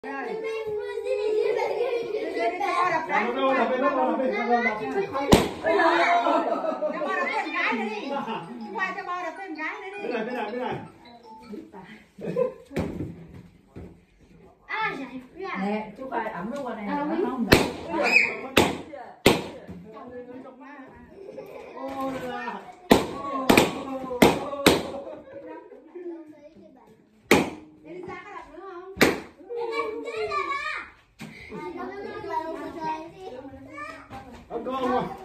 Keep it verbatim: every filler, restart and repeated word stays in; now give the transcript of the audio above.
Đâu đâu đập bên đó, đập bên đó, đập bên đó. Cho bo đập bên gái nữa đi. Qua cho bo đập bên gái nữa đi. Bên này, bên này, bên này. À, giải ra. Nè, chú phải ẩm nó qua này, nó không Ô là. Đi ra có đập nữa không? Em em chơi là ba. À, nó nó nó nó chơi. Con con.